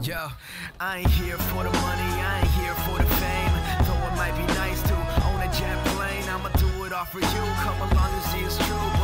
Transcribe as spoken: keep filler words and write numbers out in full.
Yo, I ain't here for the money, I ain't here for the fame. Though it might be nice to own a jet plane, I'ma do it all for you. Come along and see it's true.